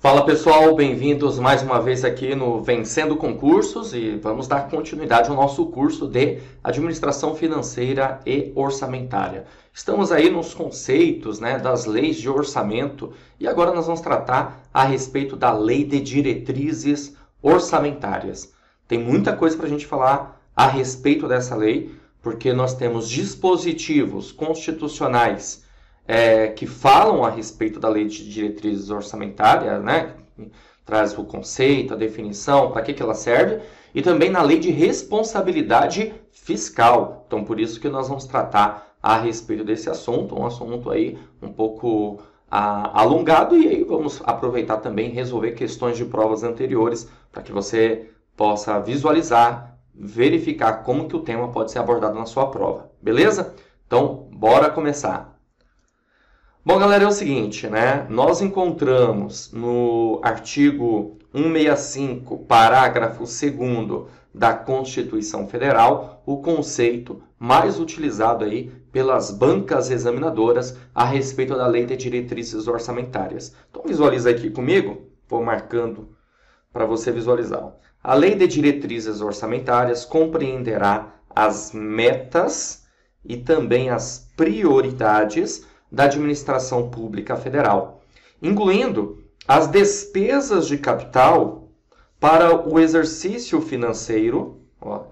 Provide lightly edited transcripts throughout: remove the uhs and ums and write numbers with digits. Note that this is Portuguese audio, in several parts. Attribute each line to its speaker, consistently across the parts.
Speaker 1: Fala pessoal, bem-vindos mais uma vez aqui no Vencendo Concursos e vamos dar continuidade ao nosso curso de Administração Financeira e Orçamentária. Estamos aí nos conceitos, das leis de orçamento e agora nós vamos tratar a respeito da Lei de Diretrizes Orçamentárias. Tem muita coisa para a gente falar a respeito dessa lei, porque nós temos dispositivos constitucionais que falam a respeito da Lei de Diretrizes Orçamentárias, traz o conceito, a definição, para que ela serve, e também na Lei de Responsabilidade Fiscal. Então, por isso que nós vamos tratar a respeito desse assunto, um assunto aí um pouco alongado, e aí vamos aproveitar também e resolver questões de provas anteriores, para que você possa visualizar, verificar como que o tema pode ser abordado na sua prova, beleza? Então, bora começar! Bom, galera, é o seguinte, nós encontramos no artigo 165, parágrafo 2º da Constituição Federal, o conceito mais utilizado aí pelas bancas examinadoras a respeito da Lei de Diretrizes Orçamentárias. Então, visualiza aqui comigo, vou marcando para você visualizar. A Lei de Diretrizes Orçamentárias compreenderá as metas e também as prioridades da administração pública federal, incluindo as despesas de capital para o exercício financeiro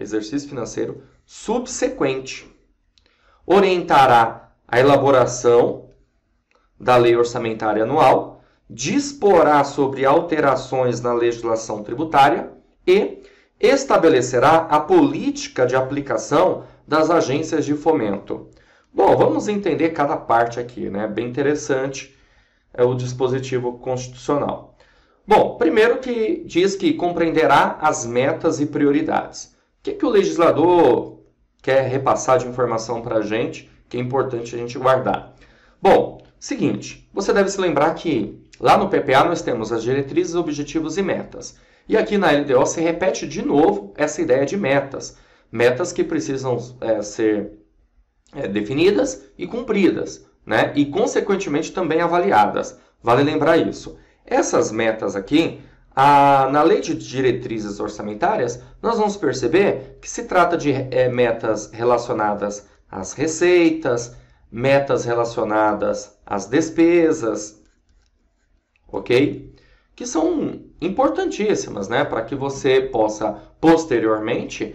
Speaker 1: subsequente. Orientará a elaboração da lei orçamentária anual, disporá sobre alterações na legislação tributária e estabelecerá a política de aplicação das agências de fomento. Bom, vamos entender cada parte aqui, Bem interessante o dispositivo constitucional. Bom, primeiro que diz que compreenderá as metas e prioridades. O que o legislador quer repassar de informação para a gente, que é importante a gente guardar? Bom, seguinte, você deve se lembrar que lá no PPA nós temos as diretrizes, objetivos e metas. E aqui na LDO se repete de novo essa ideia de metas. Metas que precisam ser definidas e cumpridas, e consequentemente também avaliadas. Vale lembrar isso. Essas metas aqui, na Lei de Diretrizes Orçamentárias, nós vamos perceber que se trata de metas relacionadas às receitas, metas relacionadas às despesas, ok? Que são importantíssimas, para que você possa posteriormente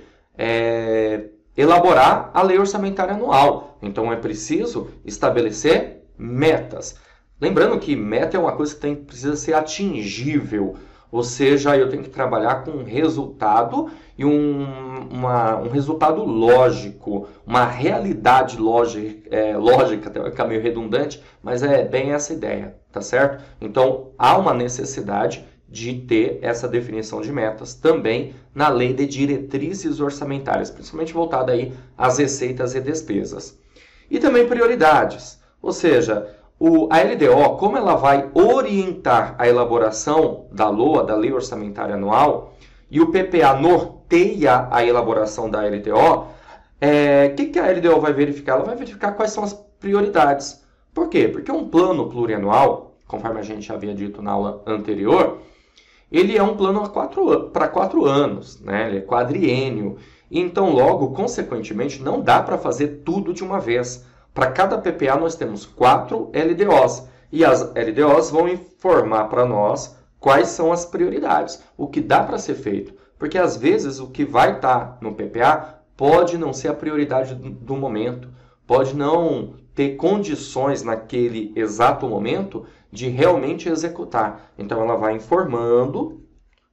Speaker 1: elaborar a lei orçamentária anual. Então, é preciso estabelecer metas. Lembrando que meta é uma coisa que precisa ser atingível, ou seja, eu tenho que trabalhar com um resultado e um resultado lógico, uma realidade lógica, até vai ficar meio redundante, mas é bem essa ideia, tá certo? Então, há uma necessidade de ter essa definição de metas também na Lei de Diretrizes Orçamentárias, principalmente voltada aí às receitas e despesas. E também prioridades, ou seja, a LDO, como ela vai orientar a elaboração da LOA, da Lei Orçamentária Anual, e o PPA norteia a elaboração da LDO, o que a LDO vai verificar? Ela vai verificar quais são as prioridades. Por quê? Porque um plano plurianual, conforme a gente havia dito na aula anterior, ele é um plano para 4 anos, Ele é quadriênio. Então, logo, consequentemente, não dá para fazer tudo de uma vez. Para cada PPA, nós temos 4 LDOs. E as LDOs vão informar para nós quais são as prioridades, o que dá para ser feito. Porque, às vezes, o que vai estar no PPA pode não ser a prioridade do momento, pode não ter condições naquele exato momento de realmente executar. Então, ela vai informando,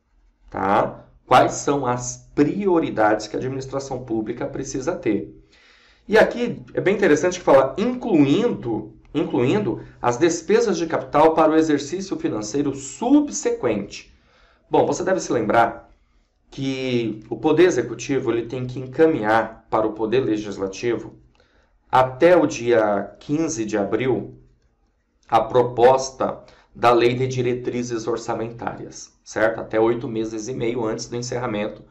Speaker 1: quais são as prioridades que a administração pública precisa ter. E aqui é bem interessante que fala incluindo as despesas de capital para o exercício financeiro subsequente. Bom, você deve se lembrar que o Poder Executivo ele tem que encaminhar para o Poder Legislativo até o dia 15 de abril a proposta da Lei de Diretrizes Orçamentárias, certo? Até 8 meses e meio antes do encerramento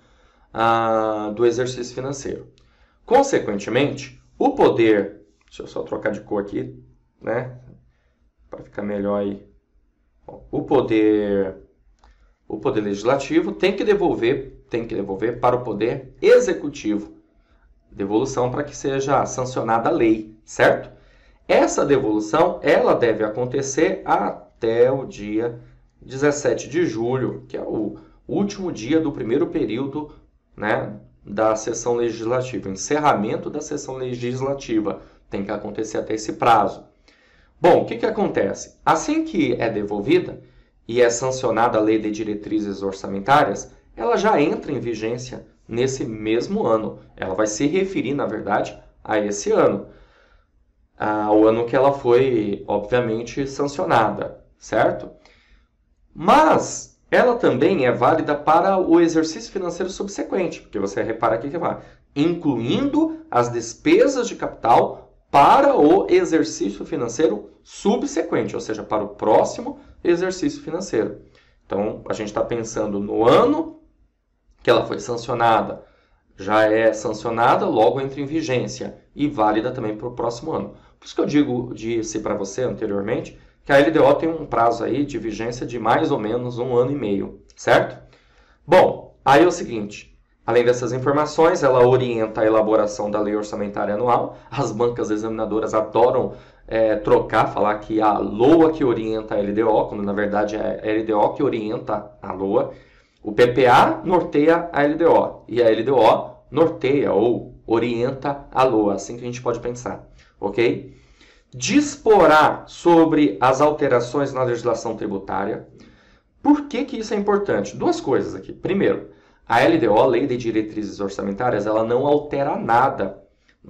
Speaker 1: do exercício financeiro. Consequentemente, o poder... Deixa eu só trocar de cor aqui, para ficar melhor aí o poder legislativo tem que devolver para o poder executivo. Devolução para que seja sancionada a lei, certo? Essa devolução, ela deve acontecer até o dia 17 de julho, que é o último dia do primeiro período, né, da sessão legislativa. O encerramento da sessão legislativa tem que acontecer até esse prazo. Bom, o que acontece? Assim que é devolvida e é sancionada a Lei de Diretrizes Orçamentárias, ela já entra em vigência nesse mesmo ano. Ela vai se referir, na verdade, a esse ano. Ao ano que ela foi, obviamente, sancionada, certo? Mas ela também é válida para o exercício financeiro subsequente, porque você repara aqui que vai, incluindo as despesas de capital para o exercício financeiro subsequente, ou seja, para o próximo exercício financeiro. Então, a gente está pensando no ano que ela foi sancionada, já é sancionada, logo entra em vigência e válida também para o próximo ano. Por isso que eu disse para você anteriormente que a LDO tem um prazo aí de vigência de mais ou menos 1 ano e meio, certo? Bom, aí é o seguinte, além dessas informações, ela orienta a elaboração da lei orçamentária anual. As bancas examinadoras adoram falar que a LOA que orienta a LDO, quando na verdade é a LDO que orienta a LOA. O PPA norteia a LDO e a LDO norteia ou orienta a LOA, assim que a gente pode pensar, ok? Disporá sobre as alterações na legislação tributária. Por que isso é importante? Duas coisas aqui. Primeiro, a LDO, a Lei de Diretrizes Orçamentárias, ela não altera nada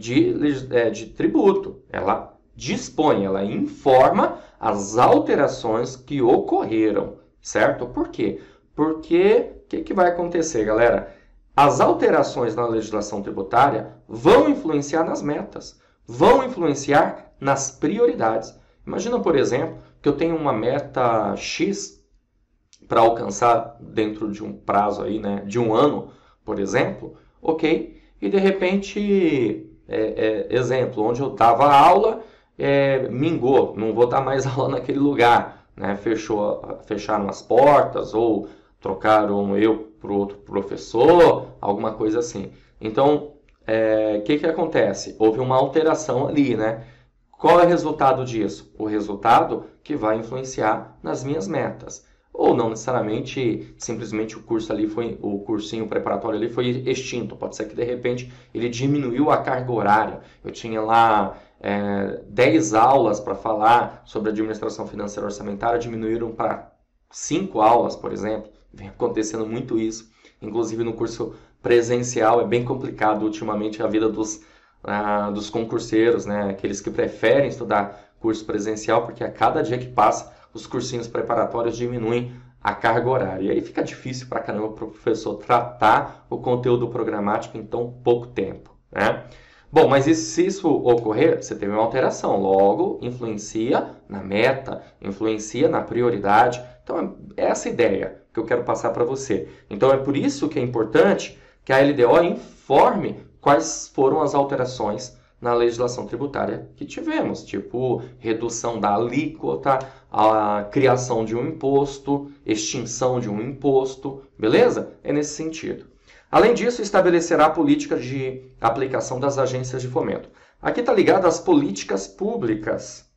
Speaker 1: de tributo. Ela dispõe, ela informa as alterações que ocorreram, certo? Por quê? Porque o que vai acontecer, galera? As alterações na legislação tributária vão influenciar nas metas, vão influenciar nas prioridades. Imagina, por exemplo, que eu tenho uma meta X para alcançar dentro de um prazo aí, né, de 1 ano, por exemplo, ok? E de repente, exemplo, onde eu dava aula, mingou, não vou dar mais aula naquele lugar, né? Fecharam as portas ou trocaram eu para outro professor, alguma coisa assim. Então, que acontece? Houve uma alteração ali, né? Qual é o resultado disso? O resultado que vai influenciar nas minhas metas. Ou não necessariamente, simplesmente o cursinho preparatório ali foi extinto. Pode ser que de repente ele diminuiu a carga horária. Eu tinha lá 10 aulas para falar sobre administração financeira orçamentária, diminuíram para 5 aulas, por exemplo. Vem acontecendo muito isso. Inclusive no curso presencial é bem complicado ultimamente a vida dos concurseiros, né? Aqueles que preferem estudar curso presencial, porque a cada dia que passa os cursinhos preparatórios diminuem a carga horária. E aí fica difícil para caramba o professor tratar o conteúdo programático em tão pouco tempo, né? Bom, mas se isso ocorrer, você teve uma alteração, logo influencia na meta, influencia na prioridade. Então, é essa ideia que eu quero passar para você. Então, é por isso que é importante que a LDO informe quais foram as alterações na legislação tributária que tivemos, tipo redução da alíquota, a criação de um imposto, extinção de um imposto, beleza? É nesse sentido. Além disso, estabelecerá a política de aplicação das agências de fomento. Aqui está ligado às políticas públicas,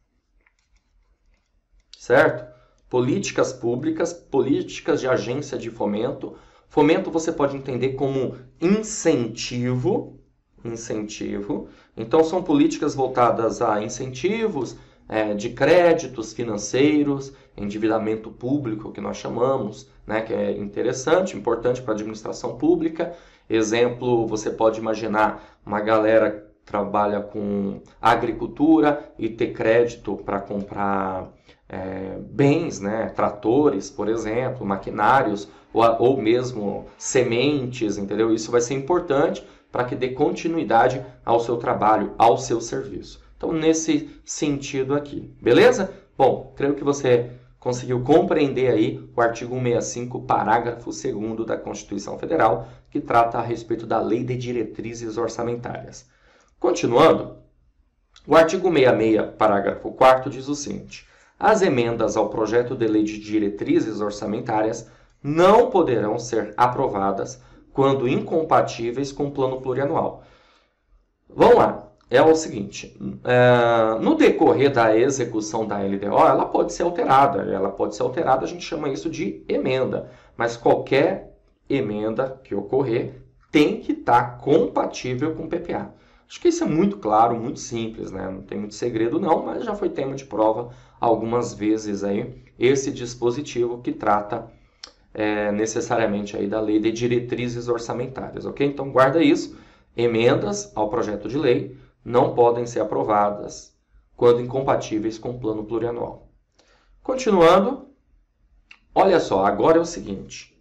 Speaker 1: certo? Políticas públicas, políticas de agência de fomento. Fomento você pode entender como incentivo. Então, são políticas voltadas a incentivos de créditos financeiros, endividamento público, que nós chamamos, né, que é interessante, importante para a administração pública. Exemplo, você pode imaginar uma galera que trabalha com agricultura e ter crédito para comprar bens, né, tratores, por exemplo, maquinários, ou mesmo sementes, entendeu? Isso vai ser importante para que dê continuidade ao seu trabalho, ao seu serviço. Então, nesse sentido aqui, beleza? Bom, creio que você conseguiu compreender aí o artigo 165, parágrafo 2º da Constituição Federal, que trata a respeito da Lei de Diretrizes Orçamentárias. Continuando, o artigo 166, parágrafo 4º, diz o seguinte: as emendas ao projeto de lei de diretrizes orçamentárias não poderão ser aprovadas quando incompatíveis com o plano plurianual. Vamos lá. É o seguinte, no decorrer da execução da LDO, ela pode ser alterada. A gente chama isso de emenda. Mas qualquer emenda que ocorrer tem que estar compatível com o PPA. Acho que isso é muito claro, muito simples, né? Não tem muito segredo não, mas já foi tema de prova algumas vezes aí, esse dispositivo que trata necessariamente aí da lei de diretrizes orçamentárias, ok? Então guarda isso, emendas ao projeto de lei não podem ser aprovadas quando incompatíveis com o plano plurianual. Continuando, olha só, agora é o seguinte,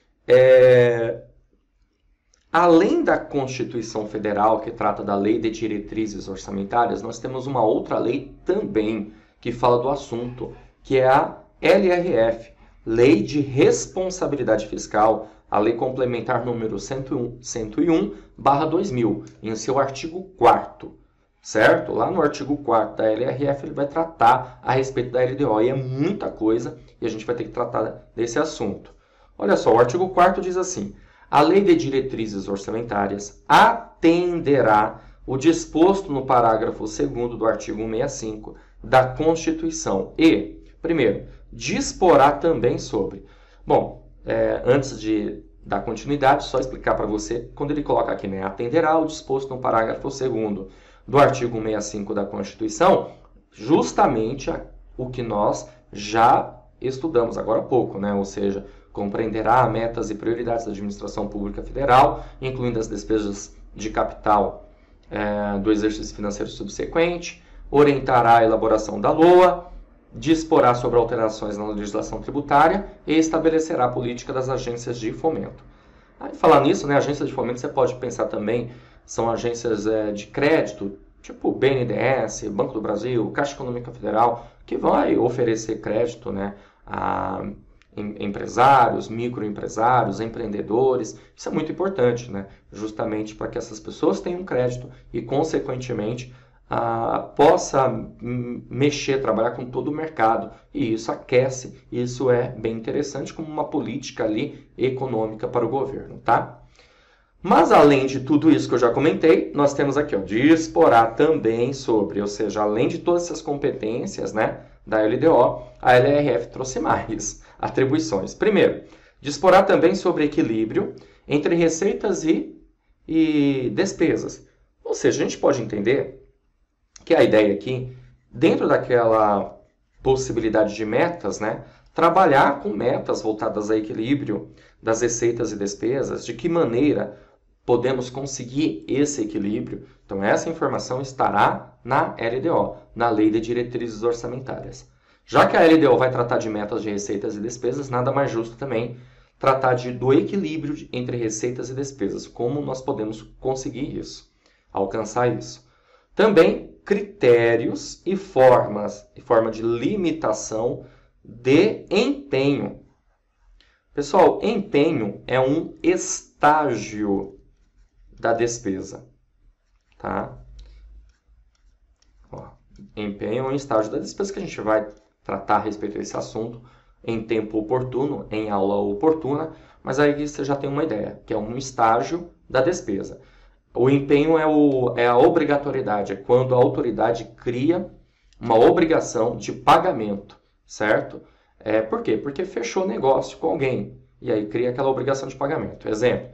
Speaker 1: além da Constituição Federal, que trata da Lei de Diretrizes Orçamentárias, nós temos uma outra lei também que fala do assunto, que é a LRF, Lei de Responsabilidade Fiscal, a Lei Complementar número 101/2000, em seu artigo 4º, certo? Lá no artigo 4º da LRF, ele vai tratar a respeito da LDO, e é muita coisa, e a gente vai ter que tratar desse assunto. Olha só, o artigo 4º diz assim: a Lei de Diretrizes Orçamentárias atenderá o disposto no parágrafo 2º do artigo 165 da Constituição e, primeiro, disporá também sobre... Bom, antes de dar continuidade, só explicar para você, quando ele coloca aqui, né, atenderá o disposto no parágrafo 2º do artigo 165 da Constituição, justamente o que nós já estudamos agora há pouco, né? Ou seja, compreenderá metas e prioridades da administração pública federal, incluindo as despesas de capital do exercício financeiro subsequente, orientará a elaboração da LOA, disporá sobre alterações na legislação tributária e estabelecerá a política das agências de fomento. Aí, falar nisso, né, agências de fomento, você pode pensar também, são agências de crédito, tipo BNDES, Banco do Brasil, Caixa Econômica Federal, que vai oferecer crédito, né, a empresários, microempresários, empreendedores. Isso é muito importante, né, justamente para que essas pessoas tenham crédito e, consequentemente, possa mexer, trabalhar com todo o mercado. E isso aquece, isso é bem interessante como uma política ali econômica para o governo, tá? Mas além de tudo isso que eu já comentei, nós temos aqui, ó, disporá também sobre, ou seja, além de todas essas competências, né, da LDO, a LRF trouxe mais atribuições. Primeiro, disporá também sobre equilíbrio entre receitas e despesas. Ou seja, a gente pode entender que a ideia aqui, dentro daquela possibilidade de metas, né, trabalhar com metas voltadas a equilíbrio das receitas e despesas, de que maneira podemos conseguir esse equilíbrio. Então, essa informação estará na LDO, na Lei de Diretrizes Orçamentárias. Já que a LDO vai tratar de metas de receitas e despesas, nada mais justo também tratar do equilíbrio entre receitas e despesas. Como nós podemos conseguir isso, alcançar isso. Também critérios e forma de limitação de empenho. Pessoal, empenho é um estágio da despesa, tá? Ó, empenho é um estágio da despesa que a gente vai tratar a respeito desse assunto em tempo oportuno, em aula oportuna, mas aí você já tem uma ideia, que é um estágio da despesa. O empenho é a obrigatoriedade, é quando a autoridade cria uma obrigação de pagamento, certo? Por quê? Porque fechou negócio com alguém e aí cria aquela obrigação de pagamento. Exemplo,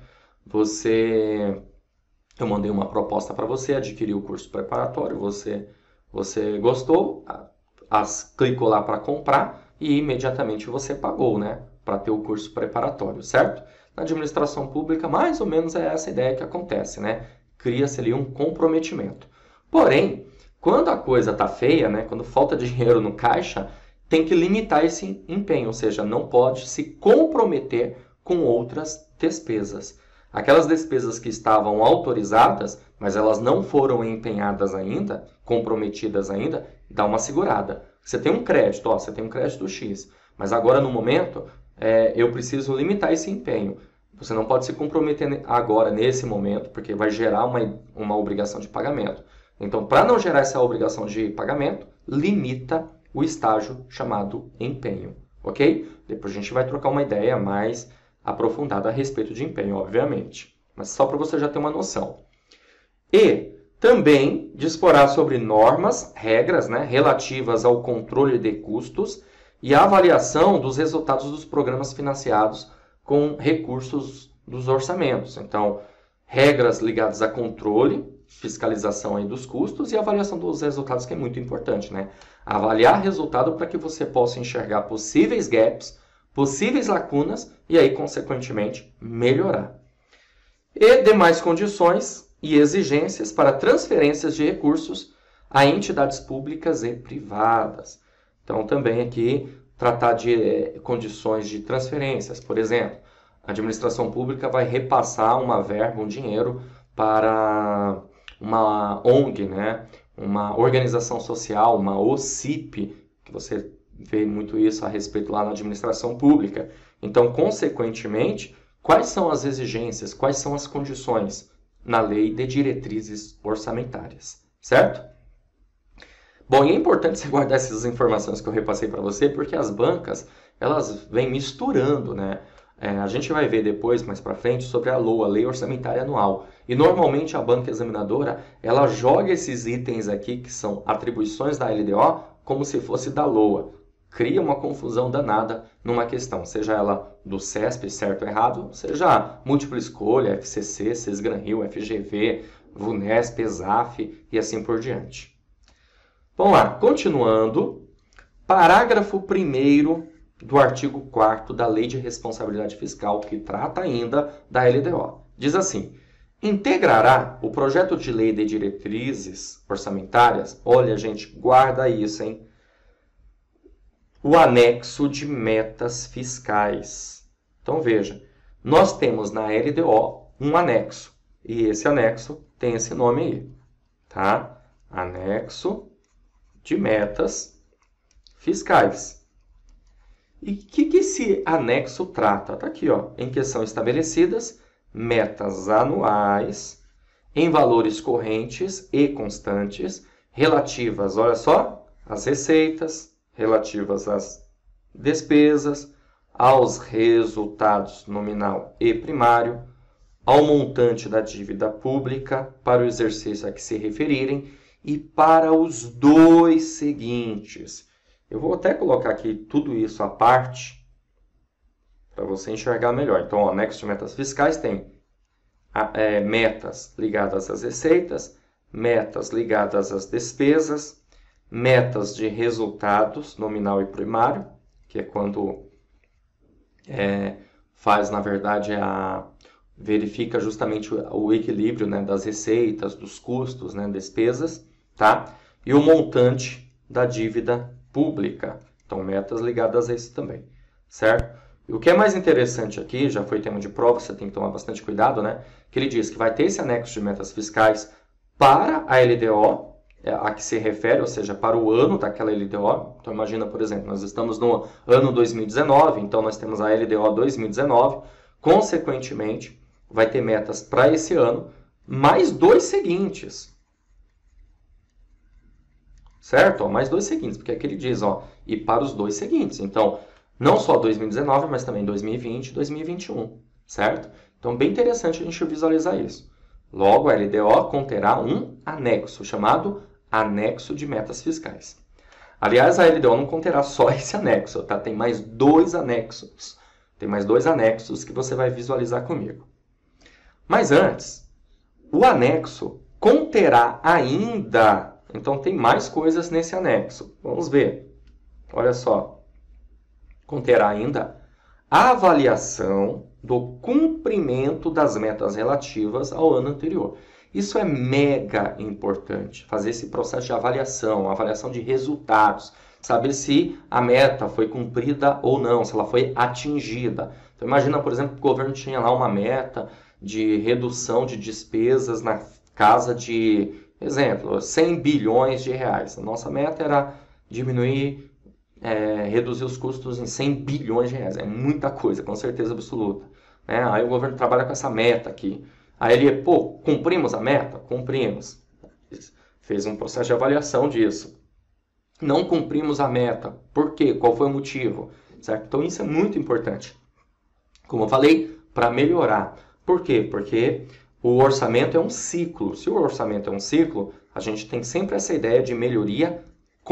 Speaker 1: eu mandei uma proposta para você, adquiriu o curso preparatório, você gostou, clicou lá para comprar e imediatamente você pagou, né? Para ter o curso preparatório, certo? Na administração pública, mais ou menos é essa ideia que acontece, né? Cria-se ali um comprometimento. Porém, quando a coisa está feia, né? Quando falta dinheiro no caixa, tem que limitar esse empenho, ou seja, não pode se comprometer com outras despesas. Aquelas despesas que estavam autorizadas, mas elas não foram empenhadas ainda, comprometidas ainda, dá uma segurada. Você tem um crédito, ó, você tem um crédito X, mas agora no momento eu preciso limitar esse empenho. Você não pode se comprometer agora, nesse momento, porque vai gerar uma obrigação de pagamento. Então, para não gerar essa obrigação de pagamento, limita o estágio chamado empenho, ok? Depois a gente vai trocar uma ideia mais aprofundada a respeito de empenho, obviamente. Mas só para você já ter uma noção. E também disporá sobre normas, regras, né, relativas ao controle de custos e a avaliação dos resultados dos programas financiados com recursos dos orçamentos. Então, regras ligadas a controle, fiscalização aí dos custos e avaliação dos resultados, que é muito importante, né? Avaliar resultado para que você possa enxergar possíveis gaps, possíveis lacunas e aí, consequentemente, melhorar. E demais condições e exigências para transferências de recursos a entidades públicas e privadas. Então, também aqui, tratar de condições de transferências. Por exemplo, a administração pública vai repassar uma verba, um dinheiro para uma ONG, né? Uma organização social, uma OCIP, que você vê muito isso a respeito lá na administração pública. Então, consequentemente, quais são as exigências, quais são as condições na lei de diretrizes orçamentárias, certo? Bom, e é importante você guardar essas informações que eu repassei para você, porque as bancas, elas vêm misturando, né? A gente vai ver depois, mais para frente, sobre a LOA, Lei Orçamentária Anual. E normalmente a banca examinadora, ela joga esses itens aqui, que são atribuições da LDO, como se fosse da LOA. Cria uma confusão danada numa questão, seja ela do CESP, certo ou errado, seja múltipla escolha, FCC, Sesgran-Rio, FGV, VUNESP, ESAF e assim por diante. Vamos lá, continuando. Parágrafo 1º do artigo 4º da Lei de Responsabilidade Fiscal, que trata ainda da LDO. Diz assim: integrará o projeto de lei de diretrizes orçamentárias, olha gente, guarda isso, hein? O anexo de metas fiscais. Então veja, nós temos na LDO um anexo, e esse anexo tem esse nome aí, tá? Anexo de metas fiscais. E o que esse anexo trata? Está aqui, ó, em que são estabelecidas metas anuais em valores correntes e constantes relativas, olha só, às receitas, relativas às despesas, aos resultados nominal e primário, ao montante da dívida pública para o exercício a que se referirem e para os dois seguintes. Eu vou até colocar aqui tudo isso à parte para você enxergar melhor. Então, o anexo de metas fiscais tem metas ligadas às receitas, metas ligadas às despesas, metas de resultados nominal e primário, que é quando faz, na verdade, verifica justamente o equilíbrio, né, das receitas, dos custos, né, despesas, tá? E o montante da dívida pública. Então, metas ligadas a isso também, certo? E o que é mais interessante aqui, já foi tema de prova, você tem que tomar bastante cuidado, né? Que ele diz que vai ter esse anexo de metas fiscais para a LDO, a que se refere, ou seja, para o ano daquela LDO. Então, imagina, por exemplo, nós estamos no ano 2019, então nós temos a LDO 2019, consequentemente, vai ter metas para esse ano, mais dois seguintes. Certo? Mais dois seguintes, porque aqui ele diz, ó, e para os dois seguintes. Então, não só 2019, mas também 2020 e 2021, certo? Então, bem interessante a gente visualizar isso. Logo, a LDO conterá um anexo, chamado anexo de metas fiscais. Aliás, a LDO não conterá só esse anexo, tá? Tem mais dois anexos. Tem mais dois anexos que você vai visualizar comigo. Mas antes, o anexo conterá ainda... Então, tem mais coisas nesse anexo. Vamos ver. Olha só. Conterá ainda a avaliação do cumprimento das metas relativas ao ano anterior. Isso é mega importante, fazer esse processo de avaliação de resultados, saber se a meta foi cumprida ou não, se ela foi atingida. Então, imagina, por exemplo, que o governo tinha lá uma meta de redução de despesas na casa de, exemplo, 100 bilhões de reais. A nossa meta era diminuir, reduzir os custos em 100 bilhões de reais. É muita coisa, com certeza absoluta. Né? Aí o governo trabalha com essa meta aqui. Aí ele, cumprimos a meta? Cumprimos. Fez um processo de avaliação disso. não cumprimos a meta. Por quê? Qual foi o motivo? Certo? Então isso é muito importante. Como eu falei, para melhorar. Por quê? Porque o orçamento é um ciclo. Se o orçamento é um ciclo, a gente tem sempre essa ideia de melhoria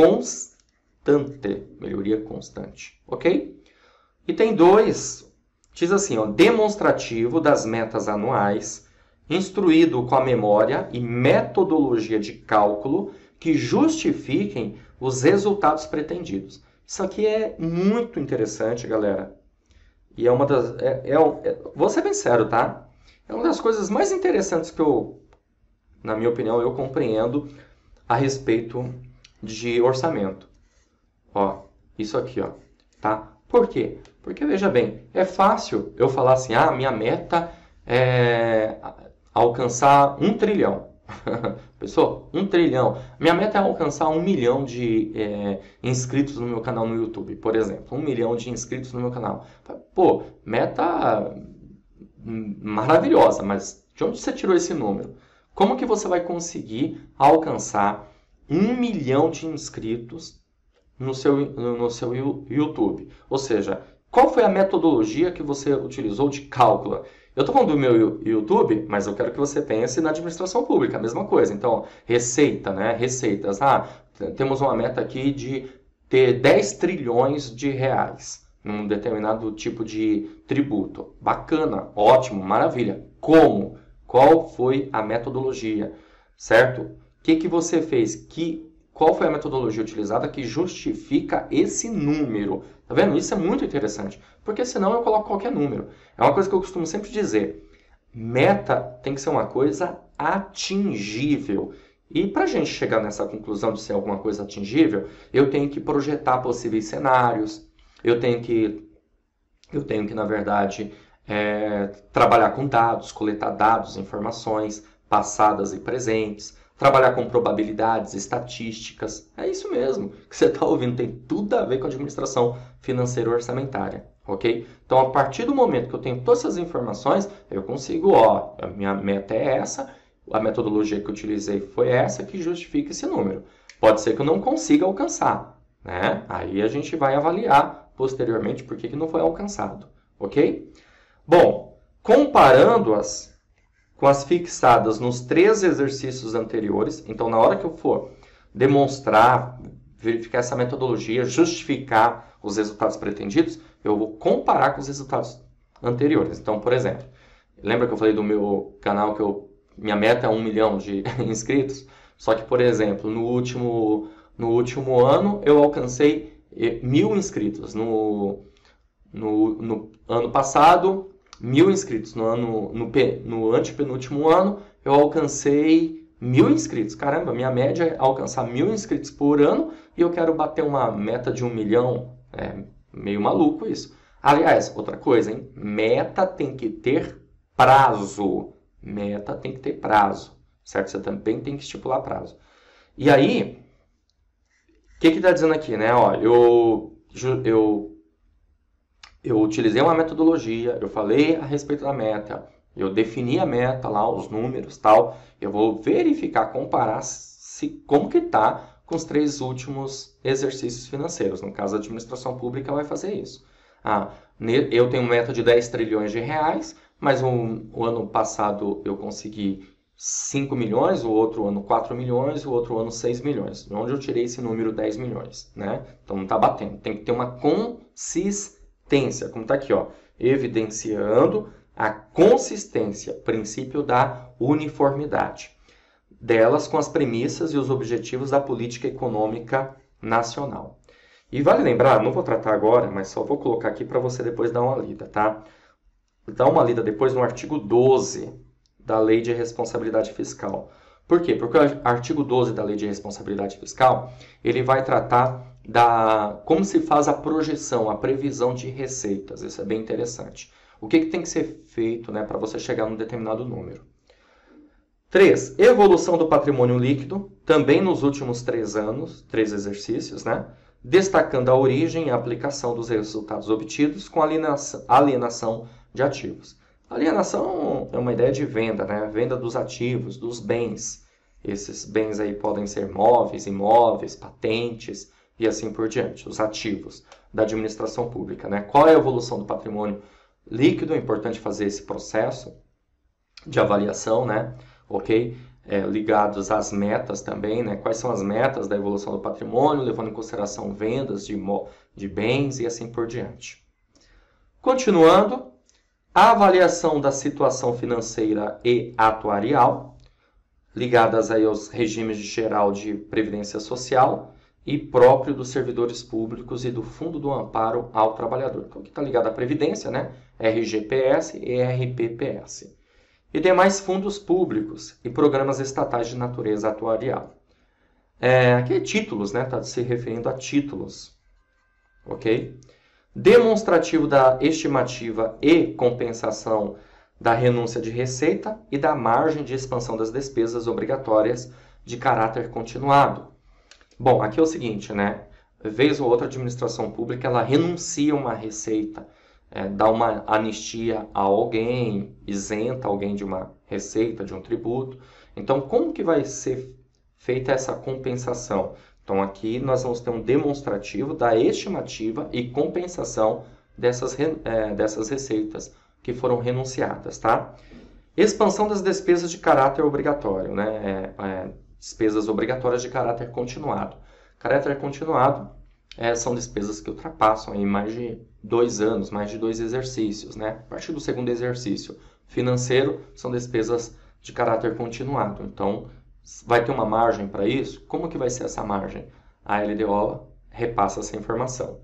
Speaker 1: constante. Melhoria constante. Ok? E tem dois. Diz assim, ó, demonstrativo das metas anuais, instruído com a memória e metodologia de cálculo que justifiquem os resultados pretendidos. Isso aqui é muito interessante, galera. E é uma das... vou ser bem sério, tá? É uma das coisas mais interessantes que eu, na minha opinião, eu compreendo a respeito de orçamento. Ó, isso aqui, ó, tá? Por quê? Porque, veja bem, é fácil eu falar assim, ah, minha meta é alcançar 1 trilhão. Pessoal, 1 trilhão. Minha meta é alcançar 1 milhão de inscritos no meu canal no YouTube, por exemplo. 1 milhão de inscritos no meu canal. Pô, meta maravilhosa, mas de onde você tirou esse número? Como que você vai conseguir alcançar 1 milhão de inscritos no seu YouTube? Ou seja, qual foi a metodologia que você utilizou de cálculo? Eu estou falando do meu YouTube, mas eu quero que você pense na administração pública, a mesma coisa. Então, receita, né? Receitas. Ah, temos uma meta aqui de ter 10 trilhões de reais num determinado tipo de tributo. Bacana, ótimo, maravilha. Como? Qual foi a metodologia? Certo? O que você fez? Qual foi a metodologia utilizada que justifica esse número? Tá vendo? Isso é muito interessante, porque senão eu coloco qualquer número. É uma coisa que eu costumo sempre dizer. Meta tem que ser uma coisa atingível. E para a gente chegar nessa conclusão de ser alguma coisa atingível, eu tenho que projetar possíveis cenários, eu tenho que na verdade, trabalhar com dados, coletar dados, informações passadas e presentes, trabalhar com probabilidades, estatísticas. É isso mesmo que você está ouvindo, tem tudo a ver com administração financeira orçamentária, ok? Então, a partir do momento que eu tenho todas essas informações, eu consigo, ó, a minha meta é essa, a metodologia que eu utilizei foi essa que justifica esse número. Pode ser que eu não consiga alcançar, né? Aí a gente vai avaliar posteriormente por que não foi alcançado, ok? Bom, comparando-as com as fixadas nos 3 exercícios anteriores. Então, na hora que eu for demonstrar, verificar essa metodologia, justificar os resultados pretendidos, eu vou comparar com os resultados anteriores. Então, por exemplo, lembra que eu falei do meu canal que minha meta é 1 milhão de inscritos? Só que, por exemplo, no último ano eu alcancei 1.000 inscritos. No ano passado, 1.000 inscritos. No antepenúltimo ano, eu alcancei 1.000 inscritos. Caramba, minha média é alcançar 1.000 inscritos por ano e eu quero bater uma meta de 1 milhão. É meio maluco isso. Aliás, outra coisa, hein? Meta tem que ter prazo. Meta tem que ter prazo. Certo? Você também tem que estipular prazo. E aí, o que está dizendo aqui, né? Ó, eu utilizei uma metodologia, eu falei a respeito da meta, eu defini a meta lá, os números tal. Eu vou verificar, comparar como que está com os 3 últimos exercícios financeiros. No caso, a administração pública vai fazer isso. Eu tenho uma meta de 10 trilhões de reais, mas o ano passado eu consegui 5 milhões, o outro ano 4 milhões, o outro ano 6 milhões. De onde eu tirei esse número 10 milhões, né? Então não está batendo. Tem que ter uma consistência, como está aqui, ó, evidenciando a consistência, princípio da uniformidade delas com as premissas e os objetivos da política econômica nacional. E vale lembrar, não vou tratar agora, mas só vou colocar aqui para você depois dar uma lida, tá? Dá uma lida depois no artigo 12 da Lei de Responsabilidade Fiscal. Por quê? Porque o artigo 12 da Lei de Responsabilidade Fiscal, ele vai tratar como se faz a projeção, a previsão de receitas. Isso é bem interessante. O que tem que ser feito, né, para você chegar num determinado número? 3. Evolução do patrimônio líquido, também nos últimos 3 anos, 3 exercícios, né? Destacando a origem e a aplicação dos resultados obtidos com alienação de ativos. Alienação é uma ideia de venda, né? Venda dos ativos, dos bens. Esses bens aí podem ser móveis, imóveis, patentes, e assim por diante, os ativos da administração pública, né? Qual é a evolução do patrimônio líquido? É importante fazer esse processo de avaliação, né? Ok? Ligados às metas também, né? Quais são as metas da evolução do patrimônio, levando em consideração vendas de bens e assim por diante. Continuando, a avaliação da situação financeira e atuarial, ligadas aí aos regimes geral de previdência social e próprio dos servidores públicos e do Fundo do Amparo ao Trabalhador. Então, aqui está ligado à Previdência, né? RGPS e RPPS. E demais fundos públicos e programas estatais de natureza atuarial. Aqui é títulos, né? Está se referindo a títulos. Ok? Demonstrativo da estimativa e compensação da renúncia de receita e da margem de expansão das despesas obrigatórias de caráter continuado. Bom, aqui é o seguinte, né? Vez ou outra a administração pública ela renuncia uma receita, dá uma anistia a alguém, isenta alguém de uma receita, de um tributo. Então, como que vai ser feita essa compensação? Então, aqui nós vamos ter um demonstrativo da estimativa e compensação dessas receitas que foram renunciadas, tá? Expansão das despesas de caráter obrigatório, né? Despesas obrigatórias de caráter continuado. Caráter continuado são despesas que ultrapassam aí mais de 2 anos, mais de 2 exercícios, né? A partir do segundo exercício financeiro, são despesas de caráter continuado. Então, vai ter uma margem para isso? Como que vai ser essa margem? A LDO repassa essa informação.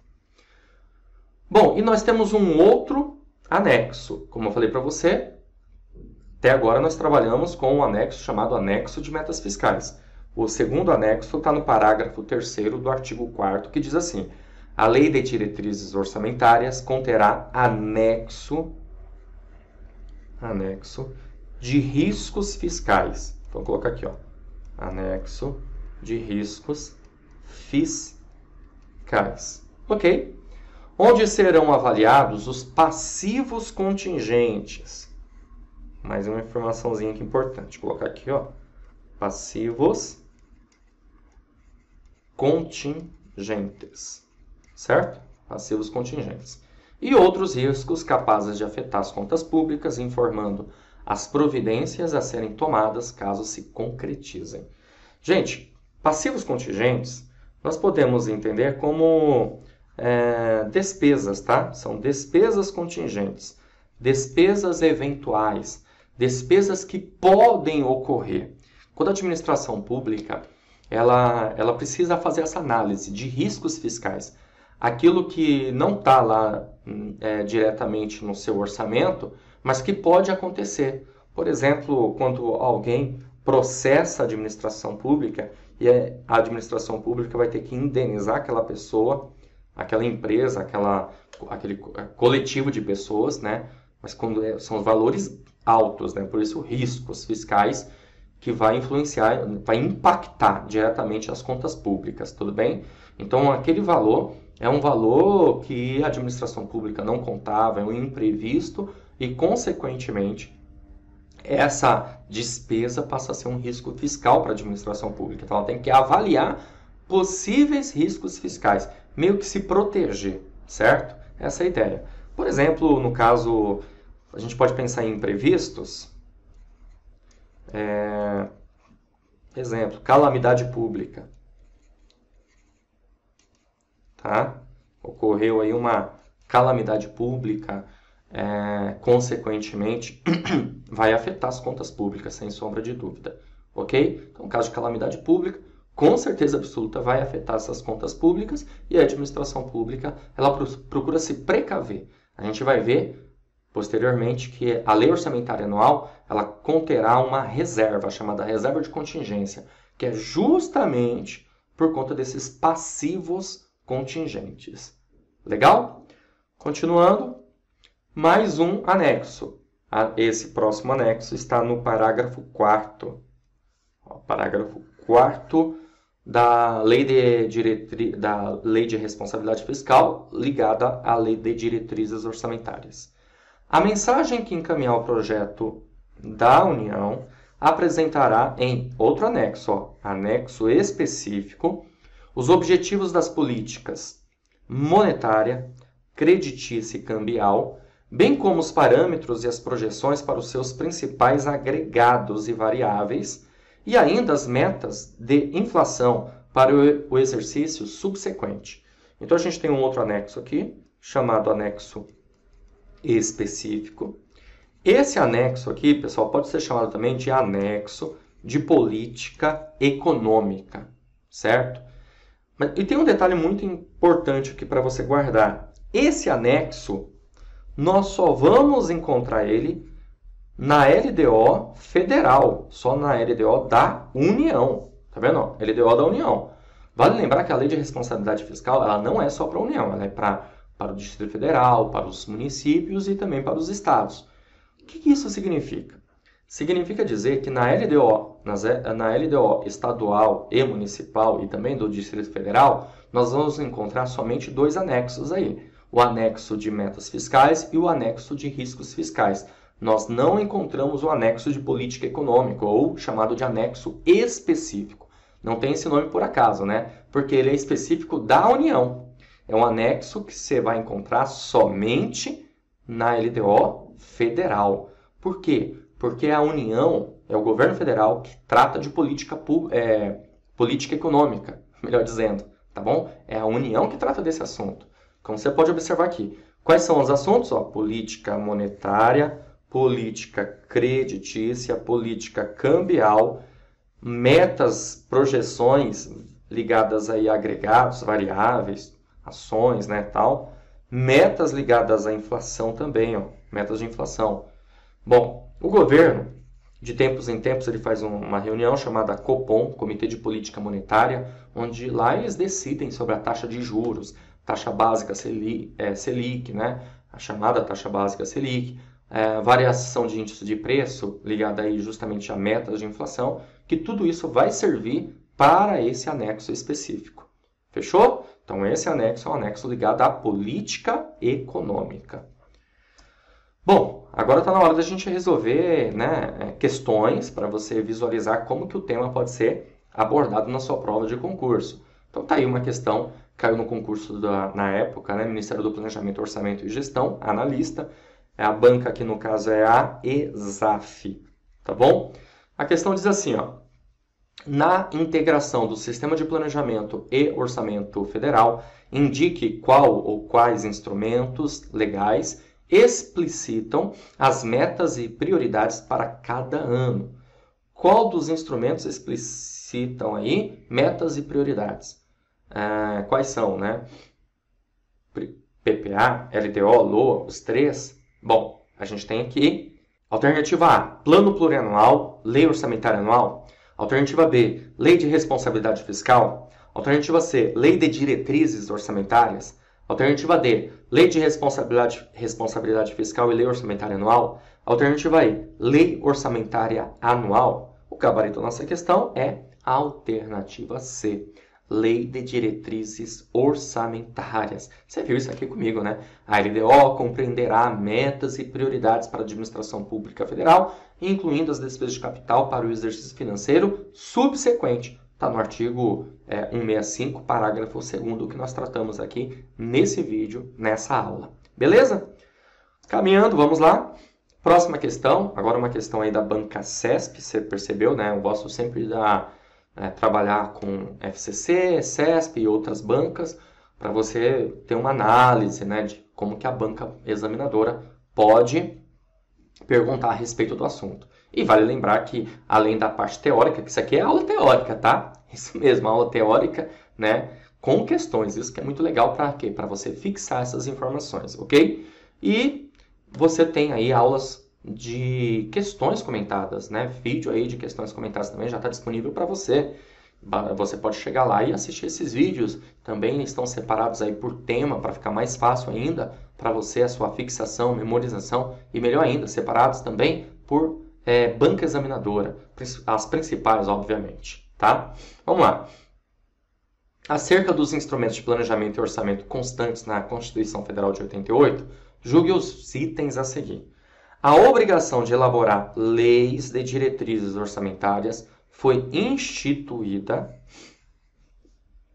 Speaker 1: Bom, e nós temos um outro anexo. Como eu falei para você, até agora nós trabalhamos com um anexo chamado anexo de metas fiscais. O segundo anexo está no parágrafo 3º do artigo 4º, que diz assim: a Lei de Diretrizes Orçamentárias conterá anexo de riscos fiscais. Então, vou colocar aqui, ó, anexo de riscos fiscais. Ok? Onde serão avaliados os passivos contingentes. Mais uma informaçãozinha aqui importante. Vou colocar aqui, ó, passivos contingentes. Certo? Passivos contingentes. E outros riscos capazes de afetar as contas públicas, informando as providências a serem tomadas caso se concretizem. Gente, passivos contingentes nós podemos entender como despesas, tá? São despesas contingentes, despesas eventuais, despesas que podem ocorrer. Quando a administração pública ela precisa fazer essa análise de riscos fiscais, aquilo que não está lá diretamente no seu orçamento, mas que pode acontecer. Por exemplo, quando alguém processa a administração pública e a administração pública vai ter que indenizar aquela pessoa, aquela empresa, aquele coletivo de pessoas, né? Mas quando são valores altos, né? Por isso riscos fiscais que vai influenciar, vai impactar diretamente as contas públicas, tudo bem? Então, aquele valor é um valor que a administração pública não contava, é um imprevisto e, consequentemente, essa despesa passa a ser um risco fiscal para a administração pública. Então, ela tem que avaliar possíveis riscos fiscais, meio que se proteger, certo? Essa é a ideia. Por exemplo, no caso, a gente pode pensar em imprevistos. Exemplo, calamidade pública. Tá? Ocorreu aí uma calamidade pública, consequentemente, vai afetar as contas públicas, sem sombra de dúvida. Ok? Então, caso de calamidade pública, com certeza absoluta vai afetar essas contas públicas e a administração pública ela procura se precaver. A gente vai ver posteriormente que a Lei Orçamentária Anual ela conterá uma reserva chamada reserva de contingência, que é justamente por conta desses passivos contingentes. Legal? Continuando, mais um anexo. Esse próximo anexo está no parágrafo 4º. Parágrafo 4º da Lei de Responsabilidade Fiscal, ligada à Lei de Diretrizes Orçamentárias. A mensagem que encaminhar o projeto da União apresentará em outro anexo, anexo específico, os objetivos das políticas monetária, creditícia e cambial, bem como os parâmetros e as projeções para os seus principais agregados e variáveis, e ainda as metas de inflação para o exercício subsequente. Então, a gente tem um outro anexo aqui, chamado anexo específico. Esse anexo aqui, pessoal, pode ser chamado também de anexo de política econômica, certo? E tem um detalhe muito importante aqui para você guardar. Esse anexo, nós só vamos encontrar ele na LDO federal, só na LDO da União. Tá vendo? LDO da União. Vale lembrar que a Lei de Responsabilidade Fiscal, ela não é só para a União, ela é para o Distrito Federal, para os municípios e também para os estados. O que isso significa? Significa dizer que na LDO estadual e municipal e também do Distrito Federal, nós vamos encontrar somente 2 anexos aí. O anexo de metas fiscais e o anexo de riscos fiscais. Nós não encontramos o anexo de política econômica, ou chamado de anexo específico. Não tem esse nome por acaso, né? Porque ele é específico da União. É um anexo que você vai encontrar somente na LDO federal. Por quê? Porque a União é o governo federal que trata de política econômica, melhor dizendo, tá bom? É a União que trata desse assunto. Como você pode observar aqui. Quais são os assuntos? Política monetária, política creditícia, política cambial, metas, projeções ligadas aí a agregados, variáveis, ações, né, tal. Metas ligadas à inflação também, metas de inflação. Bom, o governo, de tempos em tempos, ele faz uma reunião chamada Copom, Comitê de Política Monetária, onde lá eles decidem sobre a taxa de juros, taxa básica Selic, né? A chamada taxa básica Selic, variação de índice de preço, ligada aí justamente a metas de inflação, que tudo isso vai servir para esse anexo específico. Fechou? Então, esse anexo é um anexo ligado à política econômica. Bom, agora está na hora da gente resolver, né, questões para você visualizar como que o tema pode ser abordado na sua prova de concurso. Então, tá aí uma questão, caiu no concurso na época, né, Ministério do Planejamento, Orçamento e Gestão, analista. A banca aqui, no caso, é a ESAF, tá bom? A questão diz assim, na integração do Sistema de Planejamento e Orçamento Federal, indique qual ou quais instrumentos legais explicitam as metas e prioridades para cada ano. Qual dos instrumentos explicitam aí metas e prioridades? Quais são, né? PPA, LDO, LOA, os 3? Bom, a gente tem aqui alternativa A, Plano Plurianual, Lei Orçamentária Anual. Alternativa B, Lei de Responsabilidade Fiscal. Alternativa C, Lei de Diretrizes Orçamentárias. Alternativa D, Lei de Responsabilidade Fiscal e Lei Orçamentária Anual. Alternativa E, Lei Orçamentária Anual. O gabarito da nossa questão é a alternativa C, Lei de Diretrizes Orçamentárias. Você viu isso aqui comigo, né? A LDO compreenderá metas e prioridades para a administração pública federal, incluindo as despesas de capital para o exercício financeiro subsequente. Está no artigo 165, parágrafo 2º, que nós tratamos aqui nesse vídeo, nessa aula. Beleza? Caminhando, vamos lá. Próxima questão, agora uma questão aí da banca CESP, você percebeu, né? Eu gosto sempre de trabalhar com FCC, CESP e outras bancas, para você ter uma análise, né, de como que a banca examinadora pode perguntar a respeito do assunto. E vale lembrar que, além da parte teórica, que isso aqui é aula teórica, tá? Isso mesmo, aula teórica, né? Com questões. Isso que é muito legal para quê? Para você fixar essas informações, ok? E você tem aí aulas de questões comentadas, né? Vídeo aí de questões comentadas também já está disponível para você. Você pode chegar lá e assistir esses vídeos. Também estão separados aí por tema, para ficar mais fácil ainda para você, a sua fixação, memorização. E melhor ainda, separados também por banca examinadora. As principais, obviamente, tá? Vamos lá. Acerca dos instrumentos de planejamento e orçamento constantes na Constituição Federal de 88, julgue os itens a seguir. A obrigação de elaborar leis de diretrizes orçamentárias foi instituída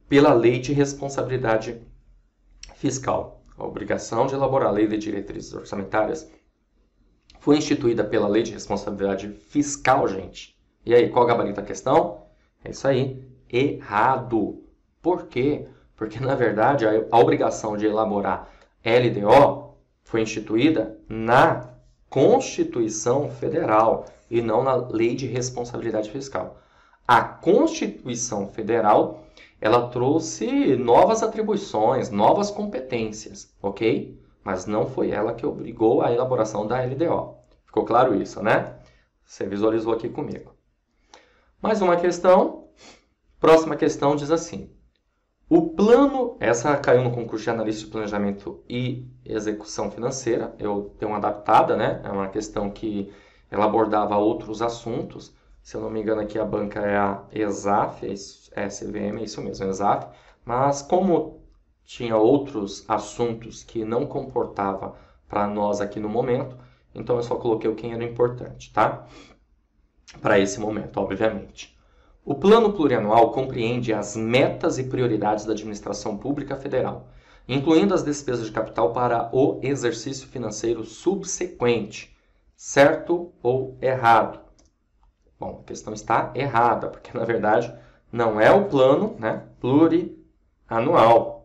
Speaker 1: pela Lei de Responsabilidade Fiscal. A obrigação de elaborar a Lei de Diretrizes Orçamentárias foi instituída pela Lei de Responsabilidade Fiscal, gente. E aí, qual o gabarito da questão? É isso aí, errado. Por quê? Porque, na verdade, a obrigação de elaborar LDO foi instituída na Constituição Federal e não na Lei de Responsabilidade Fiscal. A Constituição Federal, ela trouxe novas atribuições, novas competências, ok? Mas não foi ela que obrigou a elaboração da LDO. Ficou claro isso, né? Você visualizou aqui comigo. Mais uma questão. Próxima questão diz assim. O plano, essa caiu no concurso de analista de planejamento e execução financeira. Eu dei uma adaptada, né? É uma questão que ela abordava outros assuntos. Se eu não me engano aqui a banca é a ESAF, CVM, é isso mesmo, ESAF. Mas como tinha outros assuntos que não comportava para nós aqui no momento, então eu só coloquei o que era importante, tá? Para esse momento, obviamente. O Plano Plurianual compreende as metas e prioridades da administração pública federal, incluindo as despesas de capital para o exercício financeiro subsequente. Certo ou errado? Bom, a questão está errada, porque na verdade não é o plano, né, plurianual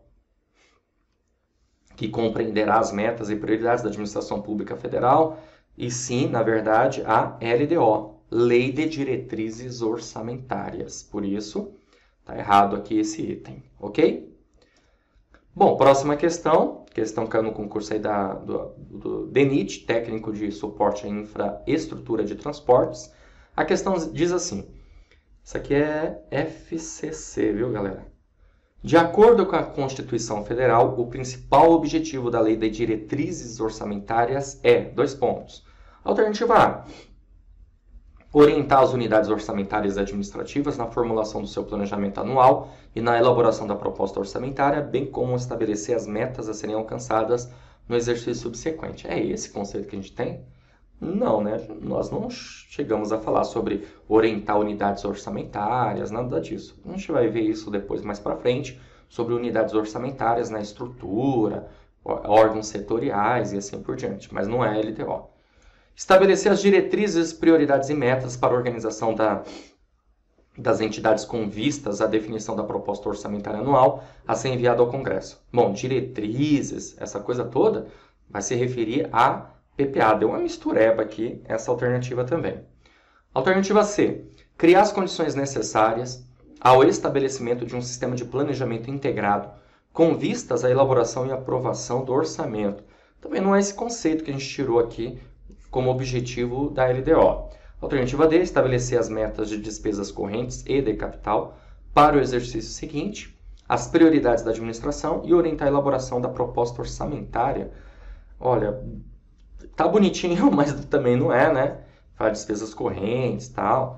Speaker 1: que compreenderá as metas e prioridades da administração pública federal, e sim, na verdade, a LDO. Lei de Diretrizes Orçamentárias. Por isso, está errado aqui esse item, ok? Bom, próxima questão. Questão caiu no concurso aí do DENIT, Técnico de Suporte à Infraestrutura de Transportes. A questão diz assim, isso aqui é FCC, viu, galera? De acordo com a Constituição Federal, o principal objetivo da Lei de Diretrizes Orçamentárias é, 2 pontos. Alternativa A, orientar as unidades orçamentárias e administrativas na formulação do seu planejamento anual e na elaboração da proposta orçamentária, bem como estabelecer as metas a serem alcançadas no exercício subsequente. É esse conceito que a gente tem? Não, né? Nós não chegamos a falar sobre orientar unidades orçamentárias, nada disso. A gente vai ver isso depois, mais para frente, sobre unidades orçamentárias na estrutura, órgãos setoriais e assim por diante, mas não é LDO. Estabelecer as diretrizes, prioridades e metas para a organização das entidades com vistas à definição da proposta orçamentária anual a ser enviada ao Congresso. Bom, diretrizes, essa coisa toda, vai se referir a PPA. Deu uma mistureba aqui, essa alternativa também. Alternativa C. Criar as condições necessárias ao estabelecimento de um sistema de planejamento integrado com vistas à elaboração e aprovação do orçamento. Também não é esse conceito que a gente tirou aqui como objetivo da LDO. Alternativa D, estabelecer as metas de despesas correntes e de capital para o exercício seguinte, as prioridades da administração e orientar a elaboração da proposta orçamentária. Olha, tá bonitinho, mas também não é, né? Fala de despesas correntes e tal.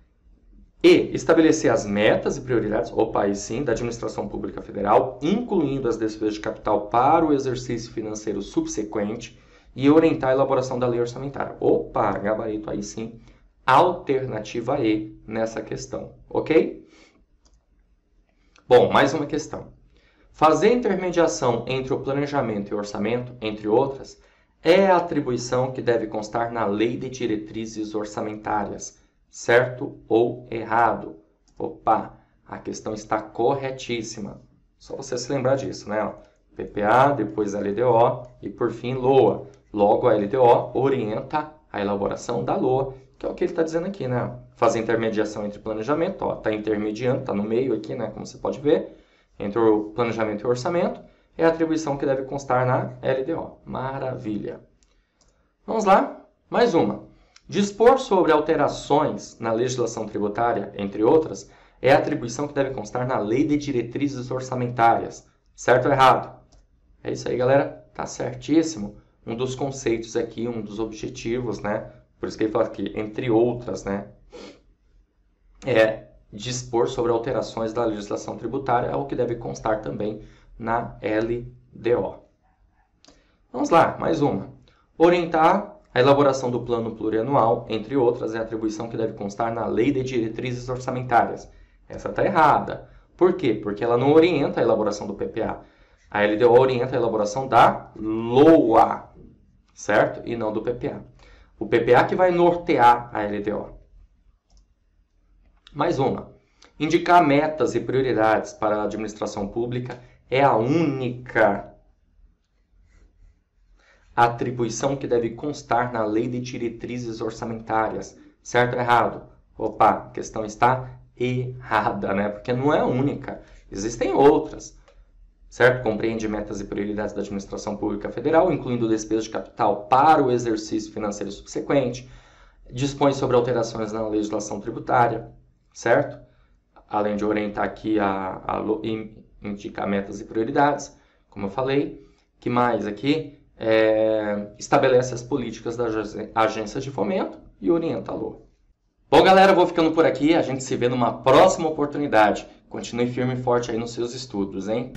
Speaker 1: E estabelecer as metas e prioridades, opa, aí sim, da administração pública federal, incluindo as despesas de capital para o exercício financeiro subsequente, e orientar a elaboração da lei orçamentária. Opa, gabarito aí sim. Alternativa E nessa questão, ok? Bom, mais uma questão. Fazer intermediação entre o planejamento e o orçamento, entre outras, é a atribuição que deve constar na Lei de Diretrizes Orçamentárias. Certo ou errado? Opa, a questão está corretíssima. Só você se lembrar disso, né? PPA, depois LDO e, por fim, LOA. Logo, a LDO orienta a elaboração da LOA, que é o que ele está dizendo aqui, né? Fazer intermediação entre planejamento, ó, está intermediando, está no meio aqui, né? Como você pode ver, entre o planejamento e o orçamento, é a atribuição que deve constar na LDO. Maravilha! Vamos lá, mais uma. Dispor sobre alterações na legislação tributária, entre outras, é a atribuição que deve constar na Lei de Diretrizes Orçamentárias. Certo ou errado? É isso aí, galera. Tá certíssimo. Um dos conceitos aqui, um dos objetivos, né? Por isso que ele fala aqui, entre outras, né? É dispor sobre alterações da legislação tributária, é o que deve constar também na LDO. Vamos lá, mais uma. Orientar a elaboração do plano plurianual, entre outras, é a atribuição que deve constar na Lei de Diretrizes Orçamentárias. Essa está errada. Por quê? Porque ela não orienta a elaboração do PPA. A LDO orienta a elaboração da LOA, certo? E não do PPA. O PPA que vai nortear a LDO. Mais uma. Indicar metas e prioridades para a administração pública é a única atribuição que deve constar na Lei de Diretrizes Orçamentárias. Certo ou errado? Opa, a questão está errada, né? Porque não é a única. Existem outras. Certo? Compreende metas e prioridades da administração pública federal, incluindo despesas de capital para o exercício financeiro subsequente. Dispõe sobre alterações na legislação tributária. Certo? Além de orientar aqui indicar metas e prioridades, como eu falei. Que mais aqui? Estabelece as políticas das agências de fomento e orienta a LOA. Bom, galera, eu vou ficando por aqui. A gente se vê numa próxima oportunidade. Continue firme e forte aí nos seus estudos, hein?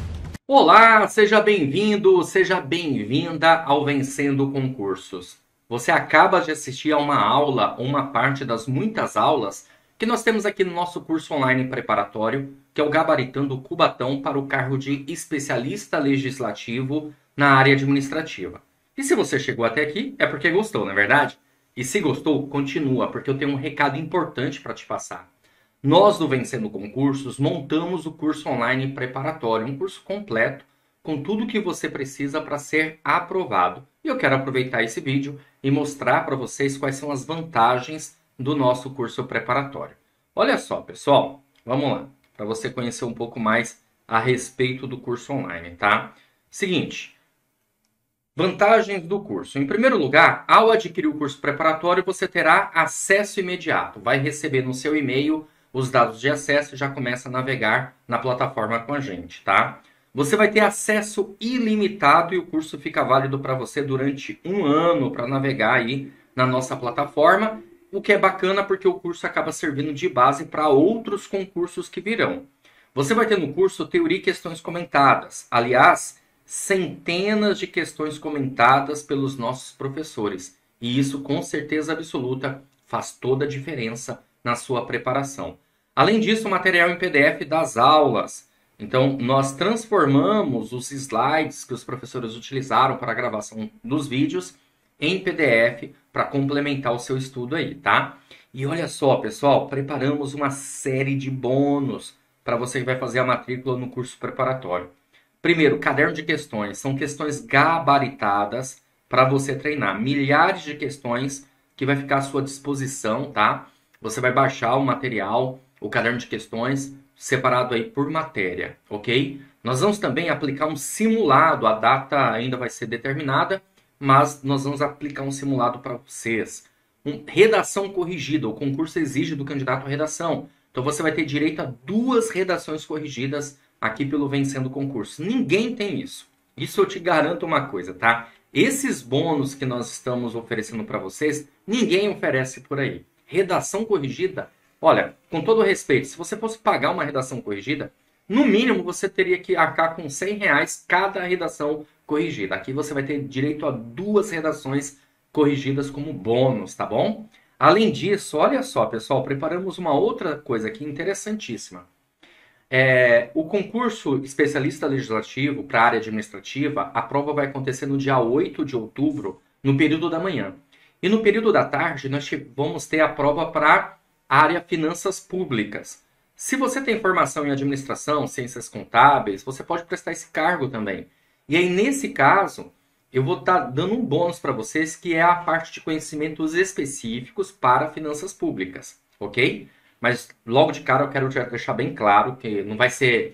Speaker 2: Olá, seja bem-vindo, seja bem-vinda ao Vencendo Concursos. Você acaba de assistir a uma aula, ou uma parte das muitas aulas que nós temos aqui no nosso curso online preparatório, que é o Gabaritando o Cubatão para o cargo de especialista legislativo na área administrativa. E se você chegou até aqui, é porque gostou, não é verdade? E se gostou, continua, porque eu tenho um recado importante para te passar. Nós do Vencendo Concursos montamos o curso online preparatório, um curso completo com tudo o que você precisa para ser aprovado. E eu quero aproveitar esse vídeo e mostrar para vocês quais são as vantagens do nosso curso preparatório. Olha só, pessoal, vamos lá, para você conhecer um pouco mais a respeito do curso online, tá? Seguinte, vantagens do curso. Em primeiro lugar, ao adquirir o curso preparatório, você terá acesso imediato. Vai receber no seu e-mail os dados de acesso e já começa a navegar na plataforma com a gente, tá? Você vai ter acesso ilimitado e o curso fica válido para você durante 1 ano para navegar aí na nossa plataforma, o que é bacana porque o curso acaba servindo de base para outros concursos que virão. Você vai ter no curso teoria e questões comentadas. Aliás, centenas de questões comentadas pelos nossos professores. E isso, com certeza absoluta, faz toda a diferença na sua preparação. Além disso, o material em PDF das aulas. Então, nós transformamos os slides que os professores utilizaram para a gravação dos vídeos em PDF para complementar o seu estudo aí, tá? E olha só, pessoal, preparamos uma série de bônus para você que vai fazer a matrícula no curso preparatório. Primeiro, caderno de questões. São questões gabaritadas para você treinar. Milhares de questões que vai ficar à sua disposição, tá? Você vai baixar o material, o caderno de questões, separado aí por matéria, ok? Nós vamos também aplicar um simulado. A data ainda vai ser determinada, mas nós vamos aplicar um simulado para vocês. Redação corrigida. O concurso exige do candidato a redação. Então você vai ter direito a 2 redações corrigidas aqui pelo Vencendo Concurso. Ninguém tem isso. Isso eu te garanto uma coisa, tá? Esses bônus que nós estamos oferecendo para vocês, ninguém oferece por aí. Redação corrigida, olha, com todo respeito, se você fosse pagar uma redação corrigida, no mínimo você teria que arcar com R$100 cada redação corrigida. Aqui você vai ter direito a 2 redações corrigidas como bônus, tá bom? Além disso, olha só, pessoal, preparamos uma outra coisa aqui interessantíssima. O concurso especialista legislativo para a área administrativa, a prova vai acontecer no dia 8 de outubro, no período da manhã. E no período da tarde, nós vamos ter a prova para a área finanças públicas. Se você tem formação em administração, ciências contábeis, você pode prestar esse cargo também. E aí, nesse caso, eu vou estar dando um bônus para vocês, que é a parte de conhecimentos específicos para finanças públicas, ok? Mas logo de cara eu quero deixar bem claro que não vai ser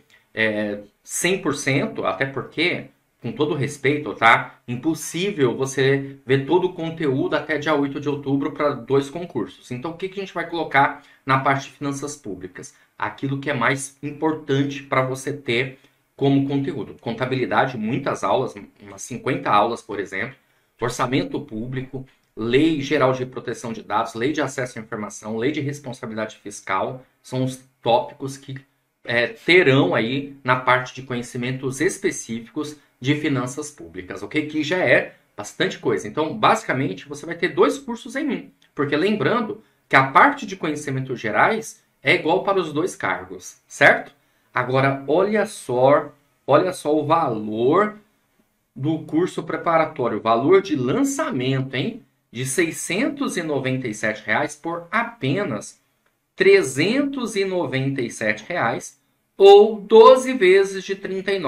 Speaker 2: 100%, até porque, com todo respeito, tá? Impossível você ver todo o conteúdo até dia 8 de outubro para 2 concursos. Então, o que a gente vai colocar na parte de finanças públicas? Aquilo que é mais importante para você ter como conteúdo. Contabilidade, muitas aulas, umas 50 aulas, por exemplo. Orçamento público, Lei Geral de Proteção de Dados, Lei de Acesso à Informação, Lei de Responsabilidade Fiscal. São os tópicos que terão aí na parte de conhecimentos específicos de finanças públicas, ok? Que já é bastante coisa. Então, basicamente, você vai ter 2 cursos em um. Porque lembrando que a parte de conhecimentos gerais é igual para os 2 cargos, certo? Agora, olha só o valor do curso preparatório, o valor de lançamento, hein? De R$ 697 por apenas R$ 397 ou 12 vezes de R$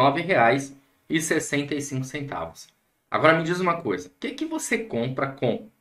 Speaker 2: 39,65. Agora me diz uma coisa, o que você compra com R$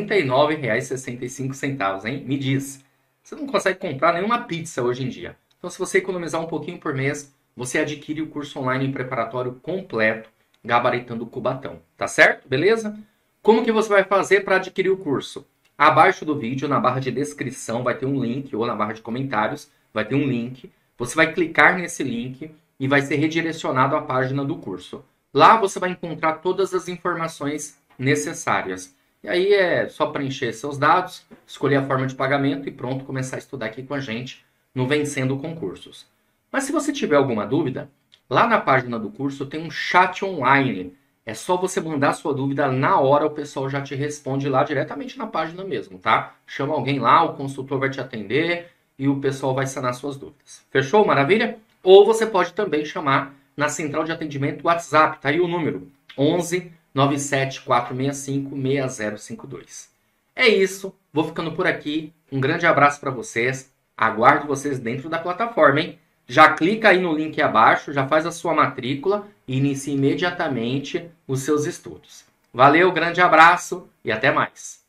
Speaker 2: 39,65, hein? Me diz. Você não consegue comprar nenhuma pizza hoje em dia. Então, se você economizar um pouquinho por mês, você adquire o curso online preparatório completo, gabaritando o Cubatão. Tá certo? Beleza? Como que você vai fazer para adquirir o curso? Abaixo do vídeo, na barra de descrição, vai ter um link, ou na barra de comentários, vai ter um link. Você vai clicar nesse link e vai ser redirecionado à página do curso. Lá você vai encontrar todas as informações necessárias. E aí é só preencher seus dados, escolher a forma de pagamento e pronto, começar a estudar aqui com a gente no Vencendo Concursos. Mas se você tiver alguma dúvida, lá na página do curso tem um chat online. É só você mandar sua dúvida na hora, o pessoal já te responde lá diretamente na página mesmo, tá? Chama alguém lá, o consultor vai te atender e o pessoal vai sanar suas dúvidas. Fechou? Maravilha? Ou você pode também chamar na central de atendimento WhatsApp, tá aí o número 11 97 465 6052. É isso, vou ficando por aqui. Um grande abraço para vocês. Aguardo vocês dentro da plataforma, hein? Já clica aí no link abaixo, já faz a sua matrícula e inicie imediatamente os seus estudos. Valeu, grande abraço e até mais.